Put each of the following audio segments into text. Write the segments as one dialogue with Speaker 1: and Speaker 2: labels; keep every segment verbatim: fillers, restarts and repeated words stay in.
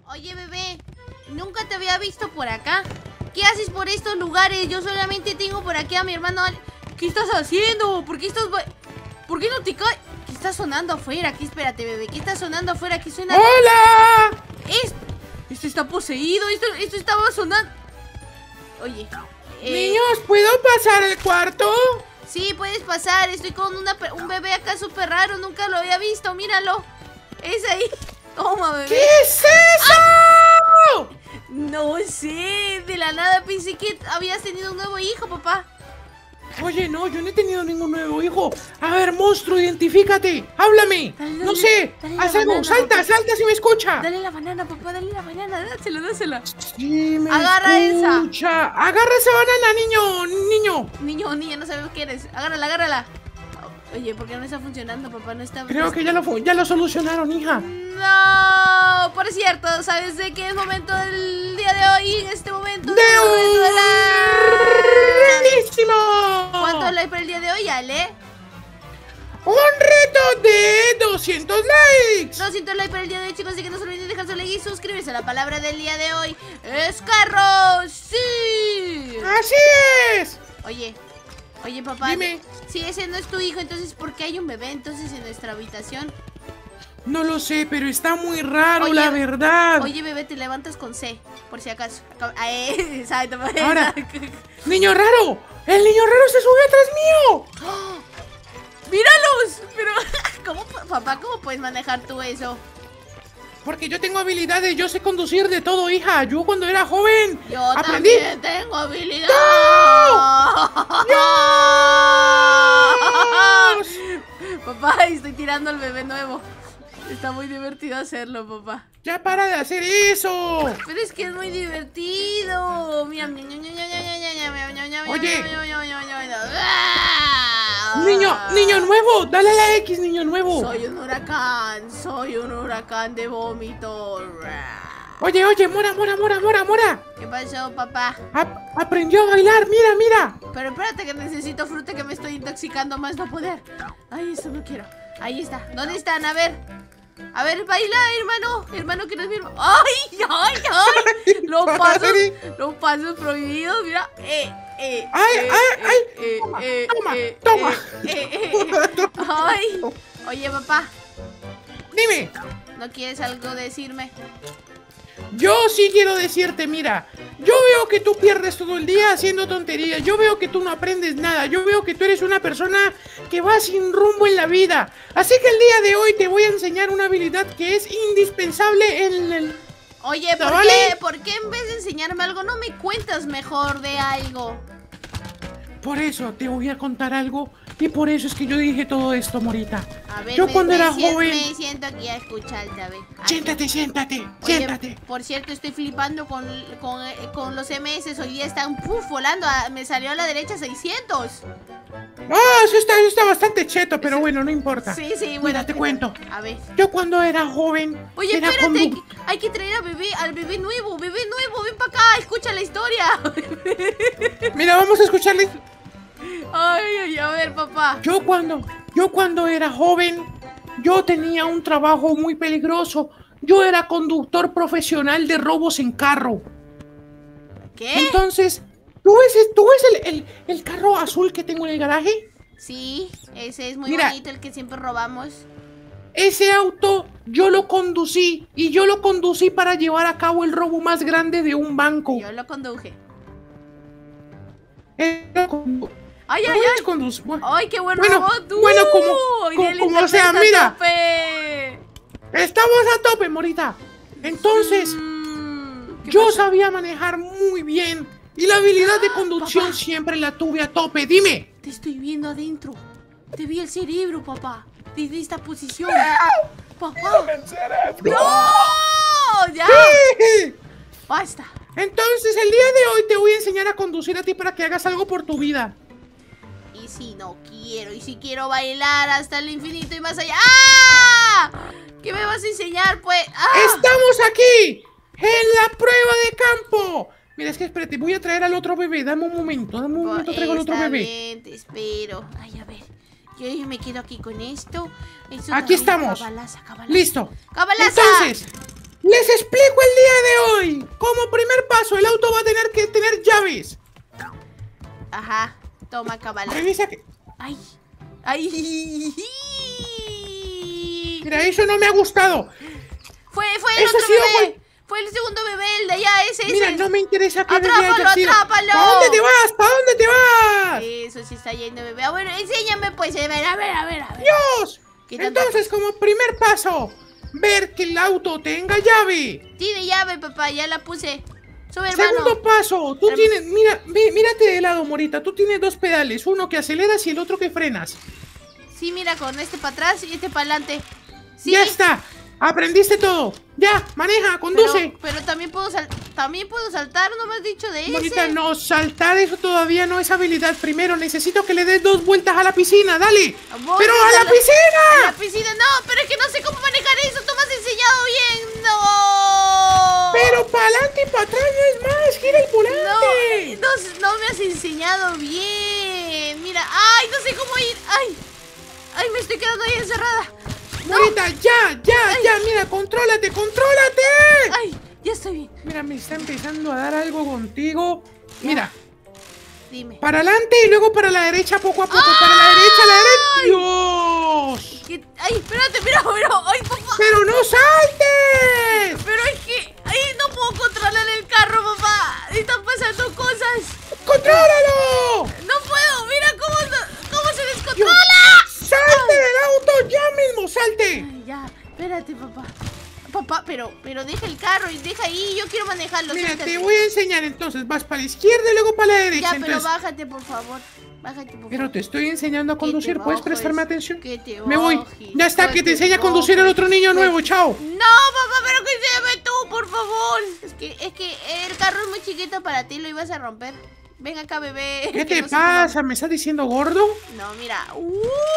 Speaker 1: Oye, bebé, nunca te había visto por acá. ¿Qué haces por estos lugares? Yo solamente tengo por aquí a mi hermano. ¿Qué estás haciendo? ¿Por qué estás... ¿Por qué no te caes? ¿Qué está sonando afuera? Aquí, espérate, bebé. ¿Qué está sonando afuera? ¿Qué suena?
Speaker 2: ¡Hola!
Speaker 1: Es... Esto está poseído. Esto, esto estaba sonando. Oye.
Speaker 2: Eh... Niños, ¿puedo pasar al cuarto?
Speaker 1: Sí, puedes pasar. Estoy con una, un bebé acá súper raro. Nunca lo había visto. Míralo. Es ahí. Toma, bebé.
Speaker 2: ¿Qué es eso?
Speaker 1: ¡Ah! No sé. De la nada pensé que habías tenido un nuevo hijo, papá.
Speaker 2: Oye, no, yo no he tenido ningún nuevo hijo. A ver, monstruo, identifícate. Háblame. Dale, dale, no sé. Haz algo. Salta, papá. Salta si me escucha.
Speaker 1: Dale la banana, papá. Dale la banana. Dásela, dásela.
Speaker 2: Sí, me
Speaker 1: Agarra
Speaker 2: escucha. esa. Agarra esa banana, niño. Niño.
Speaker 1: Niño o niña, no sabemos qué eres. Agárrala, agárrala. Oye, ¿por qué no está funcionando, papá? No está...
Speaker 2: Creo que ya lo, ya lo solucionaron, hija.
Speaker 1: No, por cierto, ¿sabes de qué es momento del día de hoy? En este momento
Speaker 2: de
Speaker 1: es el momento de la...
Speaker 2: ¡Buenísimo!
Speaker 1: ¿Cuántos likes para el día de hoy, Ale?
Speaker 2: ¡Un reto de doscientos likes!
Speaker 1: doscientos likes para el día de hoy, chicos, así que no se olviden dejar su like y suscribirse a la palabra del día de hoy. ¡Es carro! ¡Sí!
Speaker 2: ¡Así es!
Speaker 1: Oye, oye, papá.
Speaker 2: Dime.
Speaker 1: Si ese no es tu hijo, entonces ¿por qué hay un bebé entonces en nuestra habitación?
Speaker 2: No lo sé, pero está muy raro,
Speaker 1: oye,
Speaker 2: la verdad.
Speaker 1: Oye, bebé, te levantas con C, por si acaso. Ay,
Speaker 2: ahora, niño raro, el niño raro se subió atrás mío.
Speaker 1: ¡Oh! ¡Míralos! Pero, ¿cómo, papá, cómo puedes manejar tú eso?
Speaker 2: Porque yo tengo habilidades, yo sé conducir de todo, hija. Yo cuando era joven
Speaker 1: Yo
Speaker 2: aprendí.
Speaker 1: también tengo habilidades.
Speaker 2: ¡No! ¡Dios!
Speaker 1: Papá, estoy tirando al bebé nuevo. Está muy divertido hacerlo, papá.
Speaker 2: ¡Ya para de hacer eso!
Speaker 1: Pero es que es muy divertido. Mira.
Speaker 2: Oye. Niño, niño nuevo, dale a la X, niño nuevo.
Speaker 1: Soy un huracán, soy un huracán de vómito.
Speaker 2: Oye, oye, Mora, Mora, Mora, Mora, Mora.
Speaker 1: ¿Qué pasó, papá?
Speaker 2: A aprendió a bailar, mira, mira.
Speaker 1: Pero espérate que necesito fruta, que me estoy intoxicando más no poder. Ay, eso no quiero. Ahí está. ¿Dónde están? A ver. A ver, baila, hermano. Hermano, que no es mi hermano. ¡Ay, ay, ay! Los pasos, los pasos prohibidos, mira. Eh, eh.
Speaker 2: ¡Ay,
Speaker 1: eh,
Speaker 2: ay,
Speaker 1: eh,
Speaker 2: ay!
Speaker 1: Eh,
Speaker 2: toma,
Speaker 1: eh,
Speaker 2: toma,
Speaker 1: eh,
Speaker 2: toma.
Speaker 1: Eh, eh, eh, eh. ¡Ay! Oye, papá.
Speaker 2: Dime.
Speaker 1: ¿No quieres algo decirme?
Speaker 2: Yo sí quiero decirte, mira, yo veo que tú pierdes todo el día haciendo tonterías, yo veo que tú no aprendes nada, yo veo que tú eres una persona que va sin rumbo en la vida. Así que el día de hoy te voy a enseñar una habilidad que es indispensable en el...
Speaker 1: Oye, ¿por
Speaker 2: ¿vale?
Speaker 1: qué? ¿Por qué en vez de enseñarme algo no me cuentas mejor de algo?
Speaker 2: Por eso te voy a contar algo y por eso es que yo dije todo esto, Morita.
Speaker 1: A ver,
Speaker 2: yo
Speaker 1: me,
Speaker 2: cuando
Speaker 1: me
Speaker 2: era
Speaker 1: siento,
Speaker 2: joven...
Speaker 1: Me siento aquí a escucharte, a ver.
Speaker 2: Siéntate, siéntate,
Speaker 1: Oye,
Speaker 2: siéntate.
Speaker 1: Por cierto, estoy flipando con, con, con los M S. Hoy día están puf, volando. A, me salió a la derecha seiscientos.
Speaker 2: Ah, eso está, eso está bastante cheto, pero bueno, no importa.
Speaker 1: Sí, sí, bueno.
Speaker 2: Mira, te cuento.
Speaker 1: A ver.
Speaker 2: Yo cuando era joven...
Speaker 1: Oye,
Speaker 2: era
Speaker 1: espérate, hay que,
Speaker 2: condu...
Speaker 1: hay que traer a bebé, al bebé nuevo, bebé nuevo, ven para acá, escucha la historia.
Speaker 2: Mira, vamos a escucharle.
Speaker 1: Ay, ay, a ver, papá.
Speaker 2: Yo cuando, yo cuando era joven, yo tenía un trabajo muy peligroso. Yo era conductor profesional de robos en carro.
Speaker 1: ¿Qué?
Speaker 2: Entonces, ¿tú ves, tú ves el, el, el carro azul que tengo en el garaje?
Speaker 1: Sí, ese es muy
Speaker 2: Mira,
Speaker 1: bonito, el que siempre robamos.
Speaker 2: Ese auto yo lo conducí y yo lo conducí para llevar a cabo el robo más grande de un banco.
Speaker 1: Yo lo conduje.
Speaker 2: Era condu...
Speaker 1: Ay, ay, ay.
Speaker 2: Conduce... Bueno,
Speaker 1: Ay, qué buen
Speaker 2: bueno,
Speaker 1: robot. Uh,
Speaker 2: bueno, como, como, como sea, mira.
Speaker 1: Tope.
Speaker 2: Estamos a tope, Morita. Entonces,
Speaker 1: mm,
Speaker 2: yo
Speaker 1: pasó?
Speaker 2: sabía manejar muy bien y la habilidad de
Speaker 1: Ah,
Speaker 2: conducción
Speaker 1: papá.
Speaker 2: siempre la tuve a tope. Dime.
Speaker 1: Te estoy viendo adentro. Te vi el cerebro, papá. Desde esta posición. Papá. ¡No! ¡Ya!
Speaker 2: Sí.
Speaker 1: Basta.
Speaker 2: Entonces, el día de hoy te voy a enseñar a conducir a ti para que hagas algo por tu vida.
Speaker 1: Y si no quiero, y si quiero bailar hasta el infinito y más allá. ¡Ah! ¿Qué me vas a enseñar, pues? ¡Ah!
Speaker 2: ¡Estamos aquí! ¡En la prueba de campo! Mira, es que espérate, voy a traer al otro bebé. Dame un momento, dame un momento, traigo al otro
Speaker 1: Está
Speaker 2: bebé.
Speaker 1: bien, te espero. Ay, a ver. Yo me quedo aquí con esto. Esto
Speaker 2: Aquí
Speaker 1: también.
Speaker 2: estamos.
Speaker 1: Cabalaza, cabalaza.
Speaker 2: Listo.
Speaker 1: ¡Cabalaza!
Speaker 2: Entonces, Les explico el día de hoy. Como primer paso, el auto va a tener que tener llaves.
Speaker 1: Ajá, toma, cabal.
Speaker 2: Revisa que...
Speaker 1: Ay, ay.
Speaker 2: Mira, eso no me ha gustado.
Speaker 1: Fue, fue el
Speaker 2: Eso
Speaker 1: otro
Speaker 2: sí,
Speaker 1: bebé.
Speaker 2: fue-
Speaker 1: Fue el segundo bebé, el de allá, ese, ese.
Speaker 2: Mira, no me interesa que
Speaker 1: Atrápalo,
Speaker 2: haya sido.
Speaker 1: atrápalo.
Speaker 2: ¿Para dónde te vas? ¿Para dónde te vas?
Speaker 1: Eso sí está yendo, bebé. Ah, bueno, enséñame, pues. A ver, a ver, a ver, a ver.
Speaker 2: ¡Dios!
Speaker 1: ¿Qué tanto?
Speaker 2: Entonces, como primer paso, ver que el auto tenga llave.
Speaker 1: Tiene llave, papá, ya la puse. Sube, hermano.
Speaker 2: Segundo paso, tú
Speaker 1: Herm-
Speaker 2: tienes, mira, mí- mírate de lado, Morita. Tú tienes dos pedales, uno que aceleras y el otro que frenas.
Speaker 1: Sí, mira, con este para atrás y este para adelante. Sí.
Speaker 2: Ya está, aprendiste todo. Ya, maneja, conduce.
Speaker 1: Pero, pero también puedo sal también puedo saltar, no me has dicho de ese.
Speaker 2: Morita, no, saltar eso todavía no es habilidad. Primero necesito que le des dos vueltas a la piscina, dale.
Speaker 1: Voy
Speaker 2: ¡Pero
Speaker 1: a
Speaker 2: a la
Speaker 1: la-
Speaker 2: piscina!
Speaker 1: A la piscina, no, pero es que no sé cómo manejar eso, tú me has enseñado bien, no.
Speaker 2: Pero para adelante y para atrás no es más, gira el volante.
Speaker 1: No, no, no me has enseñado bien. Mira, ay, no sé cómo ir. Ay, ay, me estoy quedando ahí encerrada. No.
Speaker 2: Morita, ya, ya,
Speaker 1: Ay.
Speaker 2: ya, mira, contrólate, contrólate.
Speaker 1: Ay, ya estoy bien.
Speaker 2: Mira, me está empezando a dar algo contigo. Mira,
Speaker 1: Dime.
Speaker 2: para adelante y luego para la derecha poco a poco. Para la derecha, la derecha. ¡Dios!
Speaker 1: ¿Qué? Ay, espérate, mira, mira. Ay, papá.
Speaker 2: ¡Pero no saltes!
Speaker 1: Pero es que, ay, no puedo controlar el carro, papá. Están pasando cosas.
Speaker 2: ¡Contrólalo!
Speaker 1: No puedo, mira cómo, no- cómo se
Speaker 2: Dios,
Speaker 1: descontrola.
Speaker 2: ¡salte del auto ya mismo! ¡Salte!
Speaker 1: Ay, ya, espérate, papá. Papá, pero, pero deja el carro y deja ahí, yo quiero manejarlo.
Speaker 2: Mira,
Speaker 1: suéltate.
Speaker 2: te voy a enseñar entonces. Vas para la izquierda y luego para la derecha.
Speaker 1: Ya, pero
Speaker 2: entonces...
Speaker 1: bájate, por favor. Bájate, por favor.
Speaker 2: Pero te estoy enseñando a
Speaker 1: Que te
Speaker 2: conducir. ¿Puedes
Speaker 1: bajes,
Speaker 2: prestarme atención?
Speaker 1: que te
Speaker 2: Me voy.
Speaker 1: bajes,
Speaker 2: Ya está,
Speaker 1: que
Speaker 2: que te
Speaker 1: te
Speaker 2: enseña a conducir el
Speaker 1: bajes.
Speaker 2: otro niño nuevo. Chao.
Speaker 1: No, papá, pero que enséñame tú, por favor. Es que, es que el carro es muy chiquito para ti, lo ibas a romper. Ven acá, bebé.
Speaker 2: ¿Qué
Speaker 1: que
Speaker 2: te
Speaker 1: no sé cómo-
Speaker 2: pasa? ¿Me estás diciendo gordo?
Speaker 1: No, mira. Uh,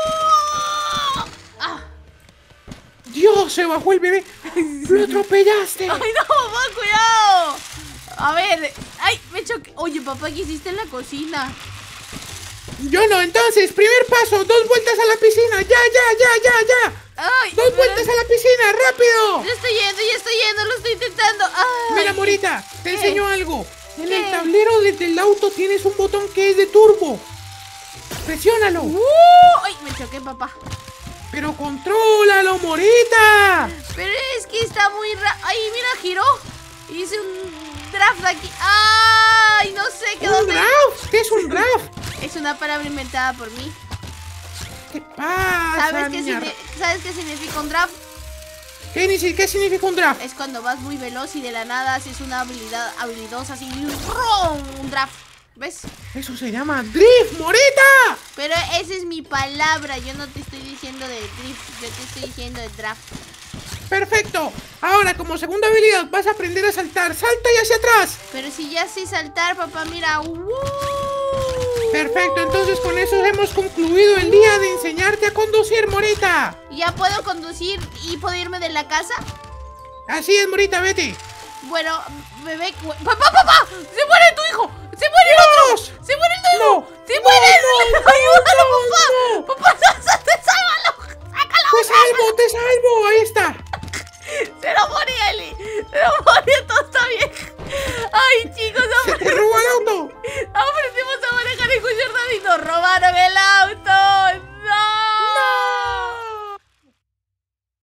Speaker 1: ah.
Speaker 2: Dios, se bajó el bebé. Lo atropellaste.
Speaker 1: Ay, no, papá, cuidado. A ver, ay, me choqué. Oye, papá, ¿qué hiciste en la cocina?
Speaker 2: Yo no, entonces, primer paso, dos vueltas a la piscina. Ya, ya, ya, ya, ya.
Speaker 1: Ay,
Speaker 2: Dos
Speaker 1: pero-
Speaker 2: vueltas a la piscina, rápido.
Speaker 1: Ya estoy yendo, ya estoy yendo, lo estoy intentando. Ay.
Speaker 2: Mira, Morita, te
Speaker 1: ¿Qué?
Speaker 2: enseño algo. En
Speaker 1: ¿Qué?
Speaker 2: el tablero del, del auto tienes un botón que es de turbo. Presiónalo.
Speaker 1: Uh, ay, me choqué, papá.
Speaker 2: Pero contrólalo, Morita.
Speaker 1: Pero es que está muy ra... Ay, mira, giró. Hice un draft aquí. Ay, no sé qué
Speaker 2: ¿Un
Speaker 1: dónde.
Speaker 2: draft? ¿Qué es un draft?
Speaker 1: Es una palabra inventada por mí.
Speaker 2: ¿Qué pasa,
Speaker 1: ¿Sabes qué,
Speaker 2: niña?
Speaker 1: signi- ¿Sabes qué significa un draft?
Speaker 2: ¿Qué, ni si- ¿Qué significa un draft?
Speaker 1: Es cuando vas muy veloz y de la nada haces una habilidad habilidosa así. ¡rum! Un draft. ¿Ves?
Speaker 2: Eso se llama drift, Morita.
Speaker 1: Pero esa es mi palabra. Yo no te estoy diciendo de drift. Yo te estoy diciendo de draft.
Speaker 2: Perfecto. Ahora, como segunda habilidad, vas a aprender a saltar. Salta y hacia atrás.
Speaker 1: Pero si ya sé saltar, papá, mira. ¡uh!
Speaker 2: Perfecto, entonces con eso hemos concluido el día de enseñarte a conducir, Morita.
Speaker 1: ¿Ya puedo conducir y puedo irme de la casa?
Speaker 2: Así es, Morita, vete.
Speaker 1: Bueno, bebé... ¡Papá, papá! ¡Se muere tu hijo! ¡Se muere el otro!
Speaker 2: ¡Dios!
Speaker 1: ¡Se muere el tu hijo!
Speaker 2: No,
Speaker 1: ¡Se
Speaker 2: no,
Speaker 1: muere el...
Speaker 2: no, no,
Speaker 1: ¡Ayúdalo,
Speaker 2: no,
Speaker 1: papá!
Speaker 2: no.
Speaker 1: ¡Papá, sálvalo! ¡Sácalo!
Speaker 2: Te salvo, te salvo. Ahí está.
Speaker 1: ¡Se lo morí, Eli! ¡Se lo morí! ¡Todo está bien! ¡Ay, chicos!
Speaker 2: Se te robó el auto.
Speaker 1: Aprendimos a manejar en Cuchardán y nos robaron el auto. ¡No!